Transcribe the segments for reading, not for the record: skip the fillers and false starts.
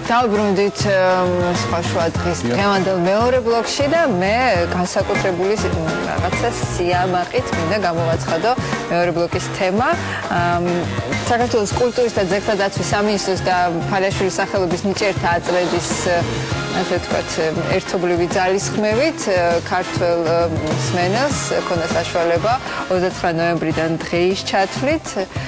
დავბრუნდით სხვა დღის დღევანდელ მეორე ბლოკში და მე განსაკუთრებული რაღაცა სიამაყით მინდა გამოვაცხადო მეორე ბლოკის თემა. საქართველოს კულტურის და ძეგლთა დაცვის სამინისტროს და ფალიაშვილის სახელობის ნიჭიერთა აწმენდის ასე ვთქვათ, ერთობლივი ძალისხმევით ქართველ მსმენელს ქონდა საშუალება 29 ნოემბრიდან დღეის ჩათვლით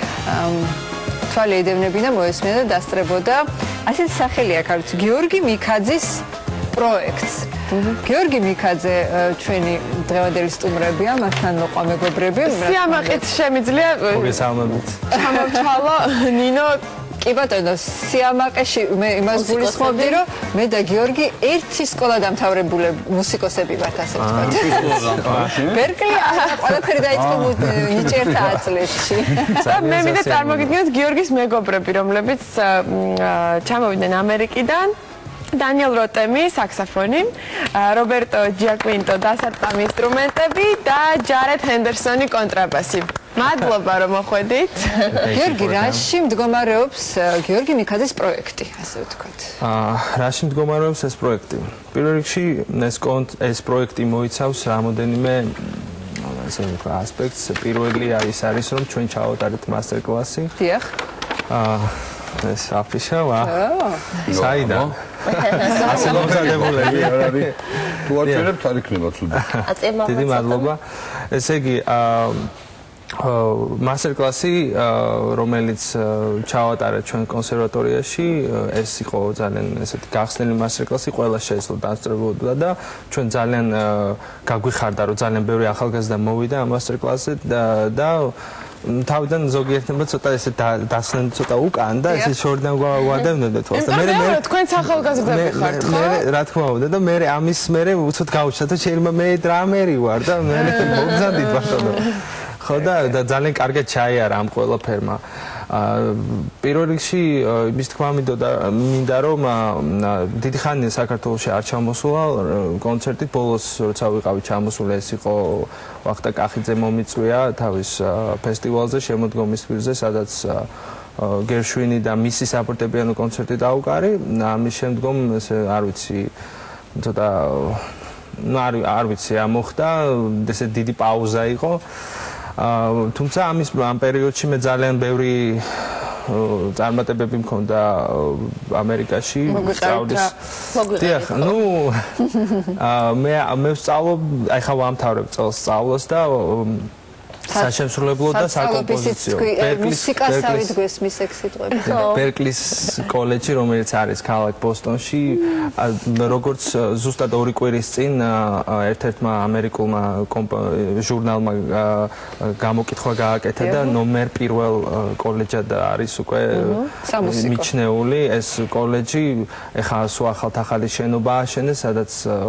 თვალი ედევნებინა მოესმენა და დასწრებოდა ასეთი სახელი აქვს გიორგი მიქაძის პროექტს. გიორგი მიქაძე ჩვენი დღევანდელი სტუმრებია, მასთან მოყვა მეგობრები. სიამაყით შემიძლია მოგესალმებით. ჩამოვთვალო ნინო კი ბატონო, სიამაყეში მე იმას გულისხმობდი, რომ მე და გიორგი ერთი სკოლა დამთავრებული მუსიკოსები ვართ, ასე ვთქვათ. ბერკლი ყველაფერი დაიწყო ნიჭიერთა აწლებში. და მე მინდა წარმოგიდგენთ გიორგის მეგობრები, რომლებიც ჩამოვიდნენ ამერიკიდან. დანიელ როტემი, საქსოფონი, რობერტო ჯიაკვინტო, დასარტყამი ინსტრუმენტები და ჯარეთ ჰენდერსონი კონტრაბასი. მადლობა რომ მოხვედით. გიორგი, რაში მდგომარეობს გიორგი მიქაძის პროექტი, ასე ვთქვათ? რაში მდგომარეობს ეს პროექტი? პირველ რიგში ეს პროექტი მოიცავს რამოდენიმე ასე ვთქვათ ასპექტს. პირველი არის რომ ჩვენ ჩავატარეთ მასტერ-კლასი. დიახ. ეს აფიშალა. საიდან? ასე მომზადებულები არ არის. თუ აჭერებთ არ იქნება ცუდი. დიდი მადლობა. ესე იგი მასტერ-კლასი რომელიც ჩავატარეთ ჩვენ კონსერვატორიაში ეს იყო ძალიან ესეთი გახსნილი მასტერ-კლასი ყველა შეეძლო დასწრებოდა და ჩვენ ძალიან გაგვიხარდა რომ ძალიან ბევრი ახალგაზრდა მოვიდა ამ მასტერ-კლასზე და თავიდან ზოგიერთმა ცოტა ესე დასწრენ ცოტა უკან და ესე შორიდან გვადევნებდა თვალს და მე თქვენ ახალგაზრდები ხართ ხო? რა თქმა უნდა და მე ამის მერე უცოდ გავუჩნდა და შეიძლება მე დრამერი ვარ და მე მომზადით ბატონო ხო და ძალიან კარგად ჩაიარა ამ ყველაფერმა. პირველ რიგში იმის თქმა მინდა რომ დიდი ხანია საქართველოში არ ჩამოსულა კონცერტით ბოლოს როცა ვიყავი ჩამოსული ეს იყო ვახტა კახიძე მომიწვია თავის ფესტივალზე შემოდგომის თვირზე სადაც გერშვინი და მისი საპორტეპიანო კონცერტი დაუკარი ამის შემდგომ ესე არ ვიცი ცოტა არ ვიცი რა მოხდა ესე დიდი პაუზა იყო თუმცა ამ პერიოდში მე ძალიან ბევრი წარმატებები მქონდა ამერიკაში სწავლის დიახ ნუ მე ვსწავლობ აი ხა ვამთავრებ წელს სწავლას და საშემსრულებლო და საკომპოზიციო მუსიკასავით გვესმის ეგ სიტყვები ბერკლის კოლეჯი რომელიც არის ქალაქ ბოსტონში როგორც ზუსტად 2 კვირის წინ ერთ-ერთმა ამერიკულმა ჟურნალმა გამოკითხვა გააკეთა და ნომერ 1 კოლეჯად არის უკვე მიჩნეული ეს კოლეჯი ეხლა სულ ახალი შენობა ააშენეს სადაც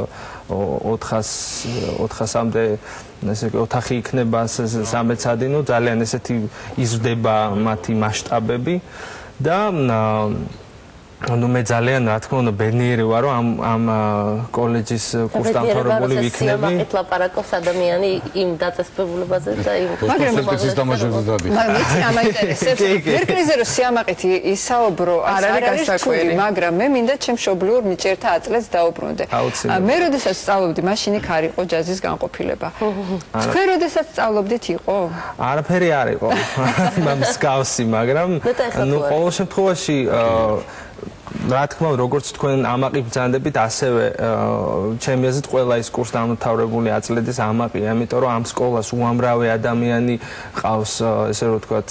400-მდე ესე ოთახი იქნება სამეცადინო ძალიან ესეთი იზრდება მათი მასშტაბები და ну მე ძალიან რა თქმა უნდა ბედნიერი ვარ რომ ამ კოლეჯის კურსდამთავრებული ვიქნები. სიამაყით ლაპარაკობს ადამიანი იმ დაწესებულებაზე და იმ კონსერტის დამაჟებზე დადი. მაგრამ ამაინტერესებს ბერკლიზე რომ სიამაყით ისაუბრო არ არის რთული, მაგრამ მე მინდა ჩემ მშობლიურ ნიჭიერთა აწლებს დაუბრუნდე. მე როდესაც სწავლობდი მაშინ იქ არ იყო ჯაზის განყოფილება. თქვენ როდესაც სწავლობდით იყო? არაფერი არ იყო. მსგავსი, მაგრამ ну ყოველ შემთხვევაში რა თქმა უნდა როგორც თქვენ ამაყი ბრძანდებით ასევე ჩემი აზრით ყველა ის კურსდამთავრებული აწლედის ამაყია იმიტომ რომ ამ სკოლას უამრავი ადამიანი ყავს ესე რომ ვთქვათ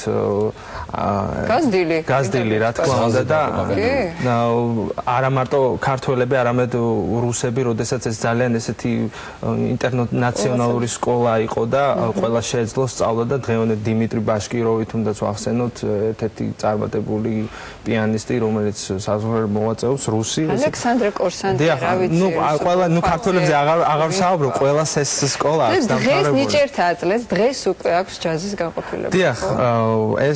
გაზდილი რა თქმა უნდა და არა მარტო ქართველები არამედ რუსები როდესაც ეს ძალიან ესეთი ინტერნაციონალური სკოლა იყო და ყველა შეეძლო სწავლა და დღევანდელ დიმიტრი ბაშკიროვი თუნდაც ვახსენოთ ერთ-ერთი წარმატებული პიანისტი რომელიც მოვაწევს რუსი ალექსანდრე კორსანტი რა ვიცი ნუ ყველა ნუ ქართველებზე აღარ საუბრო ყველას ეს სკოლა აქვს დამთავრებული დღეს ნიჭიერთა აწლებს დღეს უკვე აქვს ჯაზის განყოფილება დიახ ეს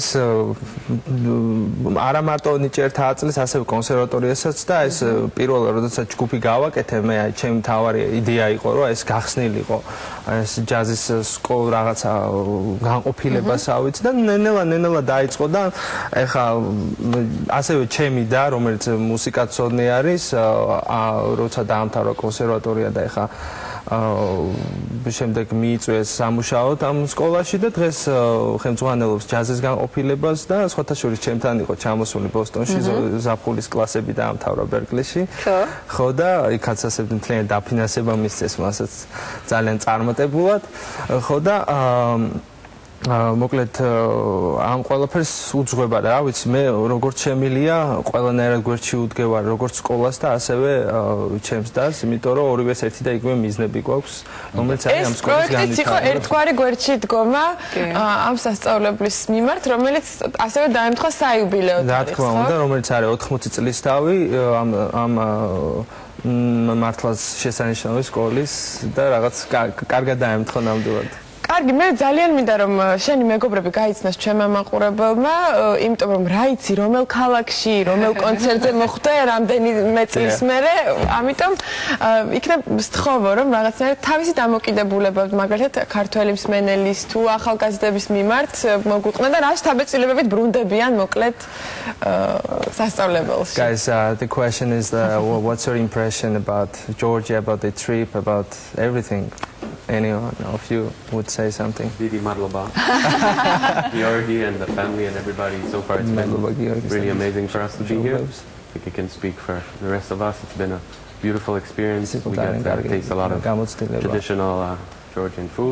არა მარტო ნიჭერთა აწლის, ასევე კონსერვატორიასაც და ეს პირველად როდესაც ჯგუფი გავაკეთე, მე აი ჩემი თავარი იდეა იყო, რომ ეს გახსნილიყო ეს ჯაზის სკოლა რაღაცა განყოფილებას ავიც და ნელა დაიწყო და ეხა ასევე ჩემი და რომელიც მუსიკაცოდნე არის, როცა დაამთავრა კონსერვატორია და ეხა შემდეგ მიიწვიეს სამუშაოდ ამ სკოლაში და დღეს ხელმძღვანელობს ჯაზის განყოფილებას და სხვათა შორის ჩემთან იყო ჩამოსული ბოსტონში ზაფხულის კლასები დაამთავრა ბერკლიში. ხო და იქაც ასე მთლიანი დაფინანსება მისცეს მასაც ძალიან წარმატებულად. ხო და მოკლედ ამ ყველაფერს უძღვება რა ვიცი მე როგორც შემილია ყველანაირად გვერდში უდგევარ როგორც სკოლას და ასევე ჩემს დას იმიტომ რომ ორივეს ერთი და იგივე მიზნები გვაქვს რომელიც არის ამ სკოლის განვითარება. ეს პროექტიც იყო ერთგვარი გვერდში დგომა ამ სასწავლებლის მიმართ რომელიც ასევე დაემთხვა საიუბილეო თარიღს. რა თქმა უნდა რომელიც არის 80 წლის თავი ამ მართლაც შესანიშნავი სკოლის და რაღაც კარგად დაემთხვა ნამდვილად. კარგი, მე ძალიან მინდა რომ შენი მეგობრები გაიცნოს ჩვენმა მაყურებელმა, იმიტომ რომ რა იცი, რომელ ქალაქში, რომელ კონცერტზე მოხვდე, რამდენიმე წლის მერე, ამიტომ იქნებ სთხოვო რომ რაღაცნაირად თავისი დამოკიდებულება, მაგალითად ქართველი მსმენელის თუ ახალგაზრდების მიმართ მოგვიყვნა და რა შთაბეჭდილებებით ბრუნდებიან მოკლედ სასწავლებელში. Guys, the question is what's your impression about Georgia, about the trip, about everything? Anyone of you would say something? Didi Marloba. Georgi and the family and everybody. So far it's been really amazing for us to be here. I think I can speak for the rest of us. It's been a beautiful experience. We got to taste a lot of traditional Georgian food.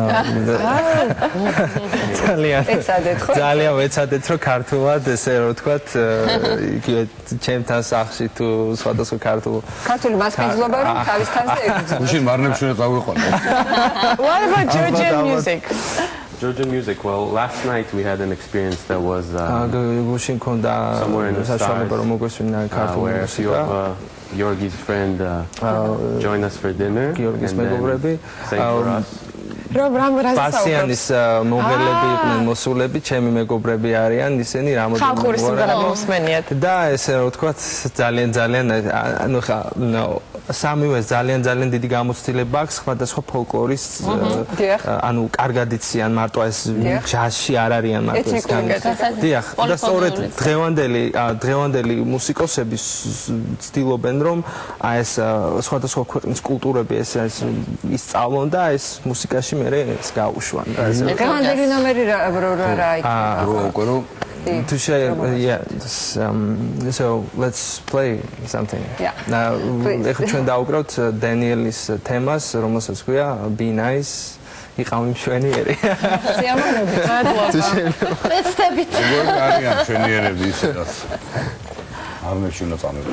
ძალიან ვეცადეთ რომ ქართულად ესე რომ ვთქვათ იგივე ჩემთან სახში თუ სხვადასხვა ქართული მასპინძლობა რომ თავისთავად ეკუთვნის. უშინ მარნებს უნდა წავიყვანო. What about Georgian music? Georgian music. Well, last night we had an experience that was გუშინ მქონდა საშუალება რომ მოგვესვენა ქართული მუსიკა. Georgi's friend joined us for dinner. Georgi's მეგობრები პასიანის მომღერლები იყვნენ მოსულები, ჩემი მეგობრები არიან, ისინი ხალხური სიმღერები მოსმენიათ. და ესე რომ ვთქვათ, ძალიან ანუ ხა სამივე ძალიან დიდი გამოცდილება აქვს სხვადასხვა ფოლკლორის ანუ კარგად იციან მარტო ეს ჯაზში არ არიან მარტო ეს დიახ და სწორედ დღევანდელი მუსიკოსები ცდილობენ რომ ეს სხვადასხვა ქვეყნის კულტურები ეს ისწავლონ და ეს მუსიკაში მე ეს გაუშვან და ეს დღევანდელი ნომერი რა იქნება to share so let's play something now ეხლა ჩვენ დავუკრავთ დანიელის თემას რომელსაც ქვია be nice იყავი მშვენიერი ეცდებით როგორ არიან მშვენიერები ისედაც არნებში უნდა წამებოდნენ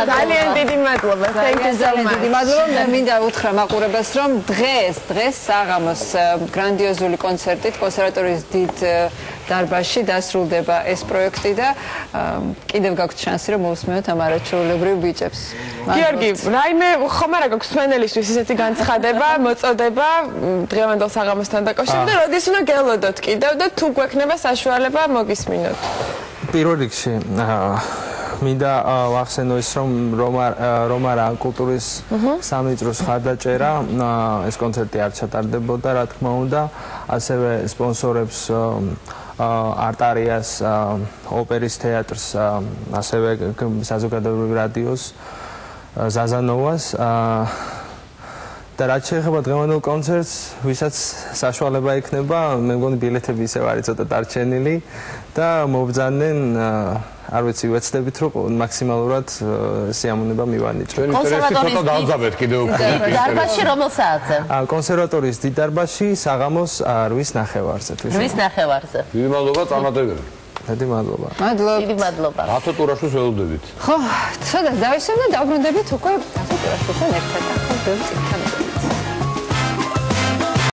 ძალიან დიდი მადლობა. Thank you so much. დიდი მადლობა. მე მინდა უთხრა მაყურებელს, რომ დღეს საღამოს გრანდიოზული კონცერტით კონსერვატორიის დიდ დარბაზში დასრულდება ეს პროექტი და კიდევ გაქვთ შანსი რომ მოვსმენოთ ამ არაჩვეულებრივ ბიჭებს. გიორგი, რაიმე ხომ არა გაქვს მსმენელისთვის ისეთი განცხადება, მოწოდება დღევანდელ საღამოსთან დაკავშირებით და როდის უნდა გელოდოთ კიდევ და თუ გვექნება საშუალება მოგისმინოთ. პირველ რიგში მინდა ვახსენო ის რომ რომარა კულტურის სამიწროს ხარდაჭერა ეს კონცერტი არ ჩატარდებოდა რა თქმა უნდა ასევე სპონსორებს არტარიას ოპერის თეატრს ასევე საზოგადოებრივ რადიოს ზაზანოვას და რაც შეეხება დღევანდელ კონცერტს ვისაც საშუალება ექნება მე მგონი ბილეთები ისევ არის ცოტა დარჩენილი და მობრძანენ არ ვიცი ვეცდებით რომ მაქსიმალურად სიამოვნება მივანიჭოთ. კონსერვატორიის დავძაბეთ კიდევ უფრო. დარბაზში რომელ საათზე? კონსერვატორიის დიდ დარბაზში საღამოს 8:30-ზე. 8:30-ზე. დიდი მადლობა წარმატებები. დიდი მადლობა. დიდი მადლობა. რატო ტურაშვილს ველოდებით? ხო, სადაც დავისვენ და დავბრუნდებით უკვე რატო ტურაშვილთან ერთად ახალ ბევრ წელს.